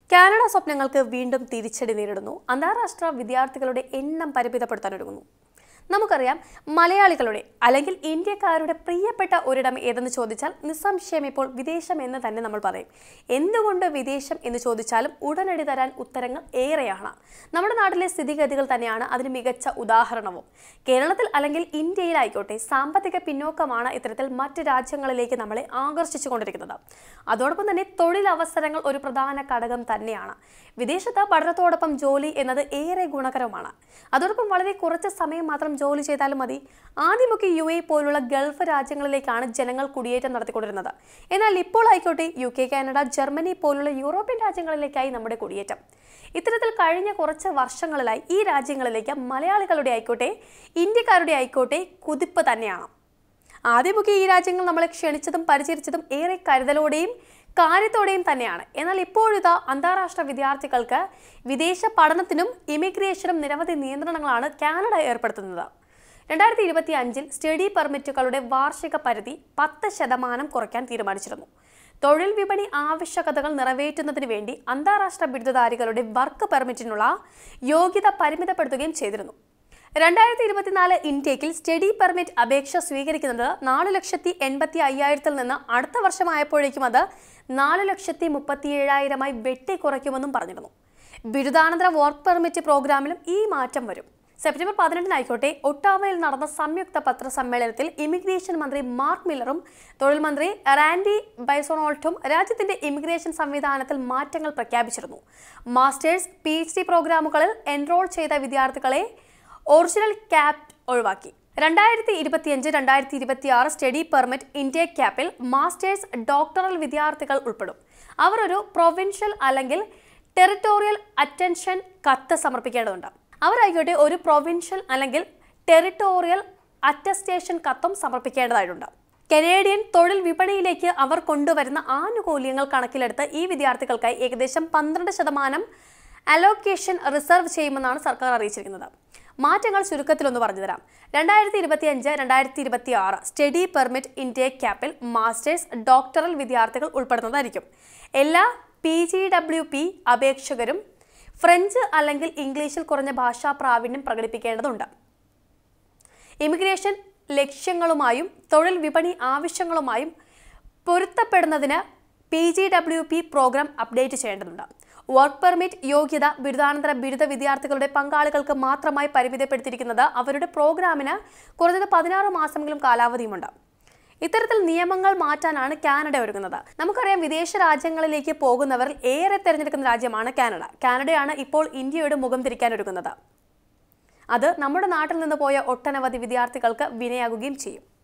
Canada സ്വപ്നങ്ങൾക്ക് വീണ്ടും തിരിച്ചടി നേരിടുന്നു. അന്താരാഷ്ട്ര വിദ്യാർത്ഥികളുടെ എണ്ണം പരിമിതപ്പെടുത്താൻ ഒരുങ്ങുന്നു. നമുക്കറിയാം, മലയാളികളുടെ അല്ലെങ്കിൽ ഇന്ത്യക്കാരുടെ പ്രിയപ്പെട്ട ഒരിടം ഏതെന്ന് ചോദിച്ചാൽ നിസ്സംശയം ഇപ്പോൾ വിദേശം എന്ന് തന്നെ നമ്മൾ പറയും. എന്തുകൊണ്ട് വിദേശം എന്ന് ചോദിച്ചാലും ഉടനടി തരാൻ ഉത്തരങ്ങൾ ഏറെയാണ്. നമ്മുടെ നാട്ടിലെ സ്ഥിതിഗതികൾ തന്നെയാണ് അതിന് മികച്ച ഉദാഹരണവും. കേരളത്തിൽ അല്ലെങ്കിൽ ഇന്ത്യയിലായിക്കോട്ടെ, സാമ്പത്തിക പിന്നോക്കമാണ് ഇത്തരത്തിൽ മറ്റ് രാജ്യങ്ങളിലേക്ക് നമ്മളെ ആകർഷിച്ചുകൊണ്ടിരിക്കുന്നത്. അതോടൊപ്പം തന്നെ തൊഴിലവസരങ്ങൾ ഒരു പ്രധാന ഘടകം തന്നെയാണ്. വിദേശത്ത് പഠനത്തോടൊപ്പം ജോലി എന്നത് ഏറെ ഗുണകരമാണ്. അതോടൊപ്പം വളരെ കുറച്ച് സമയം മാത്രം ജോലി ചെയ്താലും മതി. ആദ്യമൊക്കെ UAE പോലുള്ള ഗൾഫ് രാജ്യങ്ങളിലേക്കാണ് ജനങ്ങൾ കുടിയേറ്റം നടത്തിക്കൊണ്ടിരുന്നത്. എന്നാൽ ഇപ്പോൾ ആയിക്കോട്ടെ UK, കാനഡ, ജർമ്മനി പോലുള്ള യൂറോപ്യൻ രാജ്യങ്ങളിലേക്കായി നമ്മുടെ കുടിയേറ്റം. ഇത്തരത്തിൽ കഴിഞ്ഞ കുറച്ച് വർഷങ്ങളിലായി ഈ രാജ്യങ്ങളിലേക്ക് മലയാളികളുടെ ആയിക്കോട്ടെ, ഇന്ത്യക്കാരുടെ ആയിക്കോട്ടെ കുതിപ്പ് തന്നെയാണ്. ആദ്യമൊക്കെ ഈ രാജ്യങ്ങൾ നമ്മളെ ക്ഷണിച്ചതും പരിചരിച്ചതും ഏറെ കരുതലോടെയും കാര്യത്തോടെയും തന്നെയാണ്. എന്നാൽ ഇപ്പോഴിതാ അന്താരാഷ്ട്ര വിദ്യാർത്ഥികൾക്ക് വിദേശ പഠനത്തിനും ഇമിഗ്രേഷനും നിരവധി നിയന്ത്രണങ്ങളാണ് കാനഡ ഏർപ്പെടുത്തുന്നത്. 2025 സ്റ്റഡി പെർമിറ്റുകളുടെ വാർഷിക പരിധി 10% കുറയ്ക്കാൻ തീരുമാനിച്ചിരുന്നു. തൊഴിൽ വിപണി ആവശ്യകതകൾ നിറവേറ്റുന്നതിന് വേണ്ടി അന്താരാഷ്ട്ര ബിരുദധാരികളുടെ വർക്ക് പെർമിറ്റിനുള്ള യോഗ്യത പരിമിതപ്പെടുത്തുകയും ചെയ്തിരുന്നു. 2024 ഇൻടേക്കിൽ സ്റ്റഡി പെർമിറ്റ് അപേക്ഷ സ്വീകരിക്കുന്നത് 4,85,000 നിന്ന് അടുത്ത വർഷമായപ്പോഴേക്കും അത് 4,37,000 വെട്ടിക്കുറയ്ക്കുമെന്നും പറഞ്ഞിരുന്നു. ബിരുദാനന്തര വർക്ക് പെർമിറ്റ് പ്രോഗ്രാമിലും ഈ മാറ്റം വരും. സെപ്റ്റംബർ 18 ഒട്ടാവയിൽ നടന്ന സംയുക്ത പത്രസമ്മേളനത്തിൽ ഇമിഗ്രേഷൻ മന്ത്രി മാർക്ക് മില്ലറും തൊഴിൽ മന്ത്രി റാൻഡി ബൈസോണോൾട്ടും രാജ്യത്തിന്റെ ഇമിഗ്രേഷൻ സംവിധാനത്തിൽ മാറ്റങ്ങൾ പ്രഖ്യാപിച്ചിരുന്നു. മാസ്റ്റേഴ്സ്, PhD പ്രോഗ്രാമുകളിൽ എൻറോൾ ചെയ്ത വിദ്യാർത്ഥികളെ ഒറിജിനൽ ക്യാപ് ഒഴിവാക്കി. 2025-2026 സ്റ്റഡി പെർമിറ്റ് ഇൻടേക്ക് ക്യാപ്പിൽ മാസ്റ്റേഴ്സ്, ഡോക്ടറൽ വിദ്യാർത്ഥികൾ ഉൾപ്പെടും. അവർ ഒരു പ്രൊവിൻഷ്യൽ അല്ലെങ്കിൽ ടെറിട്ടോറിയൽ അറ്റൻഷൻ കത്ത് സമർപ്പിക്കേണ്ടതുണ്ട്. അവരായിക്കോട്ടെ ഒരു പ്രൊവിൻഷ്യൽ അല്ലെങ്കിൽ ടെറിട്ടോറിയൽ അറ്റസ്റ്റേഷൻ കത്തും സമർപ്പിക്കേണ്ടതായിട്ടുണ്ട്. കനേഡിയൻ തൊഴിൽ വിപണിയിലേക്ക് അവർ കൊണ്ടുവരുന്ന ആനുകൂല്യങ്ങൾ കണക്കിലെടുത്ത് ഈ വിദ്യാർത്ഥികൾക്കായി ഏകദേശം 12% അലോക്കേഷൻ റിസർവ് ചെയ്യുമെന്നാണ് സർക്കാർ അറിയിച്ചിരിക്കുന്നത്. മാറ്റങ്ങൾ ചുരുക്കത്തിലൊന്ന് പറഞ്ഞുതരാം. 2025-2026 സ്റ്റഡി പെർമിറ്റ് ഇൻടേക്ക് ക്യാപ്പിൽ മാസ്റ്റേഴ്സ്, ഡോക്ടറൽ വിദ്യാർത്ഥികൾ ഉൾപ്പെടുന്നതായിരിക്കും. എല്ലാ PGWP അപേക്ഷകരും ഫ്രഞ്ച് അല്ലെങ്കിൽ ഇംഗ്ലീഷിൽ കുറഞ്ഞ ഭാഷാ പ്രാവീണ്യം പ്രകടിപ്പിക്കേണ്ടതുണ്ട്. ഇമിഗ്രേഷൻ ലക്ഷ്യങ്ങളുമായും തൊഴിൽ വിപണി ആവശ്യങ്ങളുമായും പൊരുത്തപ്പെടുന്നതിന് PGWP പ്രോഗ്രാം അപ്ഡേറ്റ് ചെയ്യേണ്ടതുണ്ട്. വർക്ക് പെർമിറ്റ് യോഗ്യത ബിരുദാനന്തര ബിരുദ വിദ്യാർത്ഥികളുടെ പങ്കാളികൾക്ക് മാത്രമായി പരിമിതപ്പെടുത്തിയിരിക്കുന്നത് അവരുടെ പ്രോഗ്രാമിന് കുറഞ്ഞത് 16 മാസമെങ്കിലും കാലാവധിയുമുണ്ട്. ഇത്തരത്തിൽ നിയമങ്ങൾ മാറ്റാനാണ് കാനഡ ഒരുങ്ങുന്നത്. നമുക്കറിയാം, വിദേശ രാജ്യങ്ങളിലേക്ക് പോകുന്നവർ ഏറെ തിരഞ്ഞെടുക്കുന്ന രാജ്യമാണ് കാനഡ. കാനഡയാണ് ഇപ്പോൾ ഇന്ത്യയുടെ മുഖം തിരിക്കാൻ ഒരുങ്ങുന്നത്. അത് നമ്മുടെ നാട്ടിൽ നിന്ന് പോയ ഒട്ടനവധി വിദ്യാർത്ഥികൾക്ക് വിനയാകുകയും ചെയ്യും.